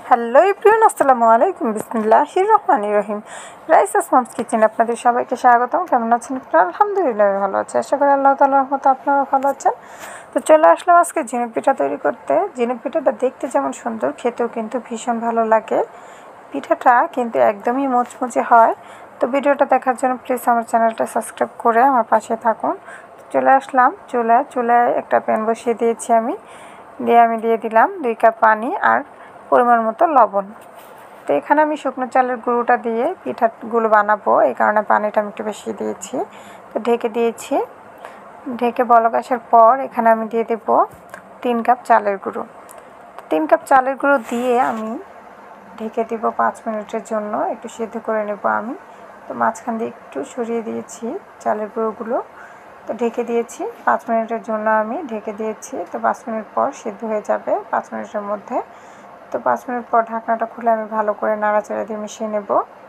Hello everyone, আসসালামু আলাইকুম। বিসমিল্লাহির রহমানির রহিম। রাইসাস মমস কিচেনে আপনাদের সবাইকে স্বাগতম। কেমন আছেন আপনারা? আলহামদুলিল্লাহ ভালো আছে। আশা করি আল্লাহ তাআলার রহমতে আপনারাও ভালো আছেন। তো চলে আসলাম আজকে ঝিনুক পিঠা তৈরি করতে। ঝিনুক পিঠাটা দেখতে যেমন সুন্দর, খেতেও কিন্তু ভীষণ ভালো লাগে। পিঠাটা কিন্তু একদমই মুচমুচে হয়। তো ভিডিওটা দেখার জন্য প্লিজ আমার চ্যানেলটা সাবস্ক্রাইব করে আমার পাশে থাকুন। চলে আসলাম চুলায় একটা প্যান বসিয়ে দিয়েছি আমি দিয়ে দিলাম 2 কাপ পানি আর পরিমাণ মতো লবণ। তো এখানে আমি শুকনো চালের গুঁড়োটা দিয়ে পিঠাগুলো বানাবো, এই কারণে পানিটা আমি একটু বেশি দিয়েছি। তো ঢেকে দিয়েছি। ঢেকে বলক আসার পর এখানে আমি দিয়ে দেব 3 কাপ চালের গুঁড়ো। 3 কাপ চালের গুঁড়ো দিয়ে আমি ঢেকে দেব 5 মিনিটের জন্য, একটু সিদ্ধ করে নেব আমি। তো মাঝখান দিয়ে একটু সরিয়ে দিয়েছি চালের গুঁড়োগুলো। তো ঢেকে দিয়েছি 5 মিনিটের জন্য, আমি ঢেকে দিয়েছি। তো 5 মিনিট পর সিদ্ধ হয়ে যাবে 5 মিনিটের মধ্যে। তো 5 মিনিট পর ঢাকনাটা খুলে আমি ভালো করে নাড়াচাড়া দিয়ে মিশিয়ে নেব।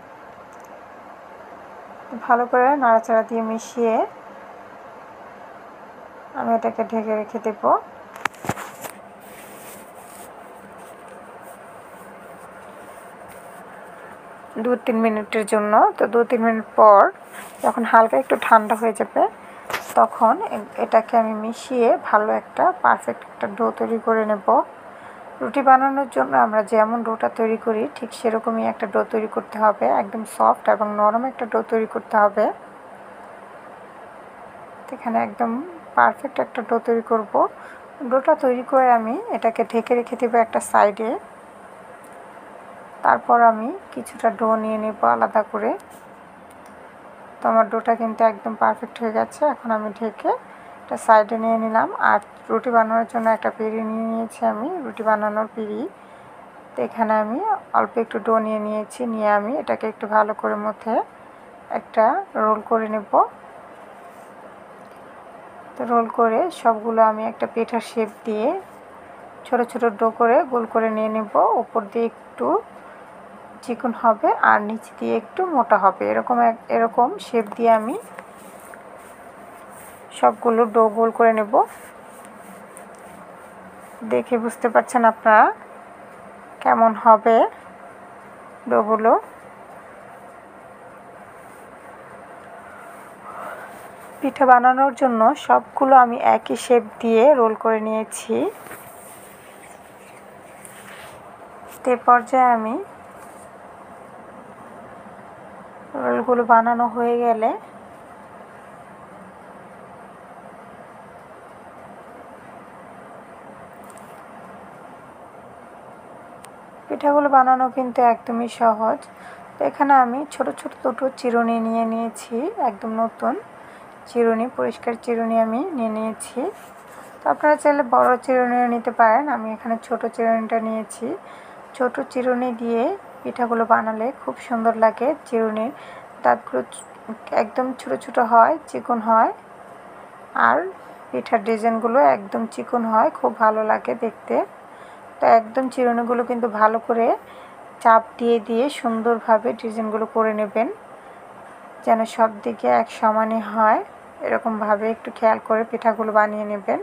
ভালো করে নাড়াচাড়া দিয়ে মিশিয়ে আমি এটাকে ঢেকে রেখে দেব। দু 3 মিনিটের জন্য। তো 2-3 মিনিট পর যখন হালকা একটু ঠান্ডা হয়ে যাবে, তখন এটাকে আমি মিশিয়ে ভালো একটা পারফেক্ট একটা ডো তৈরি করে নেব। রুটি বানানোর জন্য আমরা যেমন ডোটা তৈরি করি ঠিক সেরকমই একটা ডো তৈরি করতে হবে। একদম সফট এবং নরম একটা ডো তৈরি করতে হবে। এখানে একদম পারফেক্ট একটা ডো তৈরি করব। ডোটা তৈরি করে আমি এটাকে ঢেকে রেখে দেবো একটা সাইডে। তারপর আমি কিছুটা ডো নিয়ে নেব আলাদা করে। তো আমার ডোটা কিন্তু একদম পারফেক্ট হয়ে গেছে। এখন আমি ঢেকে একটা সাইডে নিয়ে নিলাম। আর রুটি বানানোর জন্য একটা পিঁড়ি নিয়ে নিয়েছি আমি, রুটি বানানোর পিঁড়ি। তো এখানে আমি অল্প একটু ডো নিয়ে আমি এটাকে একটু ভালো করে মথে একটা রোল করে নেব। তো রোল করে সবগুলো আমি একটা পিঠার শেপ দিয়ে ছোট ছোট ডো করে গোল করে নিয়ে নেব। উপর দিয়ে একটু চিকন হবে আর নিচ দিয়ে একটু মোটা হবে, এরকম শেপ দিয়ে আমি সবগুলো ডো গোল করে নেব। দেখে বুঝতে পারছেন আপনারা কেমন হবে ডোগুলো। পিঠা বানানোর জন্য সবগুলো আমি একই শেপ দিয়ে রোল করে নিয়েছি। তে পর্যায়ে আমি রোলগুলো বানানো হয়ে গেলে পিঠাগুলো বানানো কিন্তু একদমই সহজ। তো এখানে আমি ছোট ছোট দুটো চিরুনি নিয়ে নিয়েছি, একদম নতুন চিরুনি, পরিষ্কার চিরুনি আমি নিয়ে নিয়েছি। তো আপনারা চাইলে বড় চিরুনিও নিতে পারেন। আমি এখানে ছোট চিরুনিটা নিয়েছি। ছোট চিরুনি দিয়ে পিঠাগুলো বানালে খুব সুন্দর লাগে। চিরুনির দাঁতগুলো একদম ছোট ছোট হয়, চিকন হয়, আর পিঠার ডিজাইনগুলো একদম চিকন হয়, খুব ভালো লাগে দেখতে। তো একদম চিরুনিগুলো কিন্তু ভালো করে চাপ দিয়ে সুন্দরভাবে ডিজাইনগুলো করে নেবেন, যেন সব দিকে এক সমানই হয়। এরকমভাবে একটু খেয়াল করে পিঠাগুলো বানিয়ে নেবেন।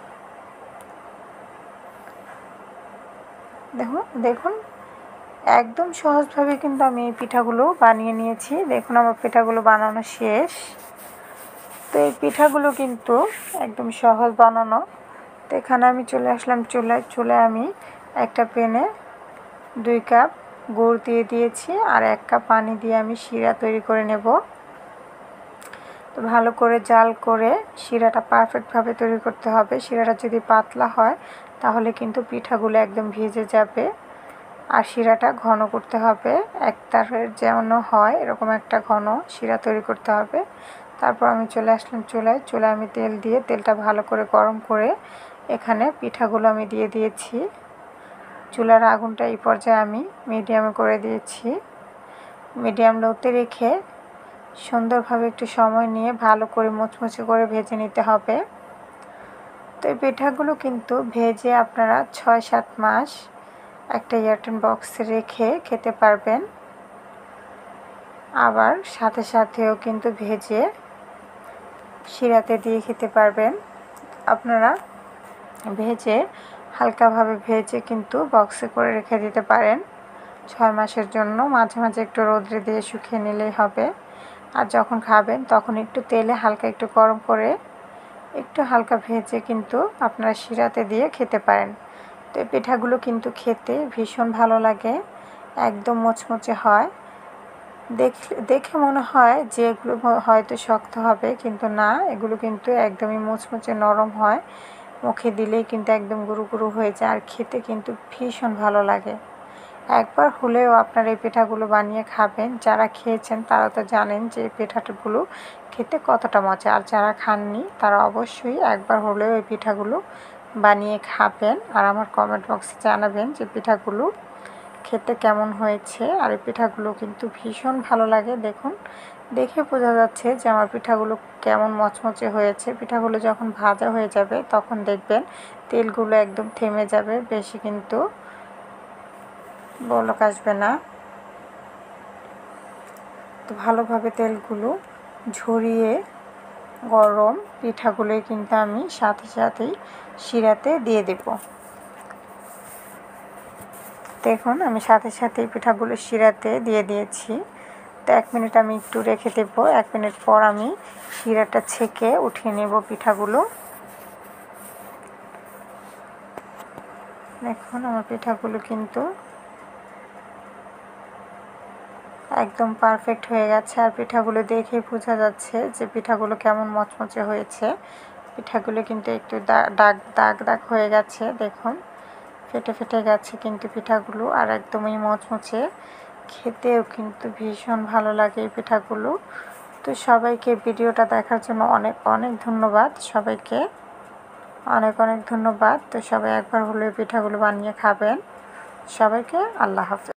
দেখুন একদম সহজভাবে কিন্তু আমি এই পিঠাগুলো বানিয়ে নিয়েছি। দেখুন আমার পিঠাগুলো বানানো শেষ। তো এই পিঠাগুলো কিন্তু একদম সহজ বানানো। তো এখানে আমি চলে আসলাম চুলায় আমি একটা প্যানে 2 কাপ গুড় দিয়ে দিয়েছি আর 1 কাপ পানি দিয়ে আমি শিরা তৈরি করে নেব। তো ভালো করে জাল করে শিরাটা পারফেক্টভাবে তৈরি করতে হবে। শিরাটা যদি পাতলা হয় তাহলে কিন্তু পিঠাগুলো একদম ভিজে যাবে। আর শিরাটা ঘন করতে হবে, একতারের যেমন হয় এরকম একটা ঘন শিরা তৈরি করতে হবে। তারপর আমি চলে আসলাম চুলায় আমি তেল দিয়ে তেলটা ভালো করে গরম করে এখানে পিঠাগুলো আমি দিয়ে দিয়েছি। চুলার আগুনটা এই পর্যায়ে আমি মিডিয়ামে করে দিয়েছি। মিডিয়াম লোতে রেখে সুন্দরভাবে একটু সময় নিয়ে ভালো করে মুচমুচে করে ভেজে নিতে হবে। তো এই পিঠাগুলো কিন্তু ভেজে আপনারা 6-7 মাস একটা এয়ারটাইট বক্সে রেখে খেতে পারবেন। আবার সাথেও কিন্তু ভেজে শিরাতে দিয়ে খেতে পারবেন। আপনারা ভেজে হালকাভাবে ভেজে কিন্তু বক্সে করে রেখে দিতে পারেন 6 মাসের জন্য। মাঝে মাঝে একটু রোদ্রে দিয়ে শুকিয়ে নিলেই হবে। আর যখন খাবেন তখন একটু তেলে হালকা একটু গরম করে একটু হালকা ভেজে কিন্তু আপনারা শিরাতে দিয়ে খেতে পারেন। তো এই পিঠাগুলো কিন্তু খেতে ভীষণ ভালো লাগে, একদম মুচমুচে হয়। দেখে মনে হয় যে এগুলো হয়তো শক্ত হবে, কিন্তু না, এগুলো কিন্তু একদমই মুচমুচে নরম হয়। মুখে দিলেই কিন্তু একদম গুরু গুরু হয়ে যায়, আর খেতে কিন্তু ভীষণ ভালো লাগে। একবার হলেও আপনারা এই পিঠাগুলো বানিয়ে খাবেন। যারা খেয়েছেন তারা তো জানেন যে এই পিঠাগুলো খেতে কতটা মজা, আর যারা খাননি তারা অবশ্যই একবার হলেও এই পিঠাগুলো বানিয়ে খাবেন। আর আমার কমেন্ট বক্সে জানাবেন যে পিঠাগুলো খেতে কেমন হয়েছে। আর এই পিঠাগুলো কিন্তু ভীষণ ভালো লাগে। দেখুন, দেখে বোঝা যাচ্ছে যে আমার পিঠাগুলো কেমন মচমচে হয়েছে। পিঠাগুলো যখন ভাজা হয়ে যাবে তখন দেখবেন তেলগুলো একদম থেমে যাবে, বেশি কিন্তু বলক আসবে না। তো ভালোভাবে তেলগুলো ঝরিয়ে গরম পিঠাগুলোই কিন্তু আমি সাথে সাথেই শিরাতে দিয়ে দেব। দেখুন, আমি সাথে সাথেই পিঠাগুলো শিরাতে দিয়ে দিয়েছি। তো 1 মিনিট আমি একটু রেখে দেব। 1 মিনিট পর আমি শিরাটা ছেঁকে উঠিয়ে নেব পিঠাগুলো। দেখুন, আমার পিঠাগুলো কিন্তু একদম পারফেক্ট হয়ে গেছে। আর পিঠাগুলো দেখেই বোঝা যাচ্ছে যে পিঠাগুলো কেমন মচমচে হয়েছে। পিঠাগুলো কিন্তু একটু দাগ দাগ হয়ে গেছে। দেখুন, ফেটে ফেটে গেছে কিন্তু পিঠাগুলো, আর একদমই মচমচে। খেতেও কিন্তু ভীষণ ভালো লাগে এই পিঠাগুলো। তো সবাইকে ভিডিওটা দেখার জন্য অনেক অনেক ধন্যবাদ। সবাইকে অনেক অনেক ধন্যবাদ। তো সবাই একবার হলে পিঠাগুলো বানিয়ে খাবেন। সবাইকে আল্লাহ হাফেজ।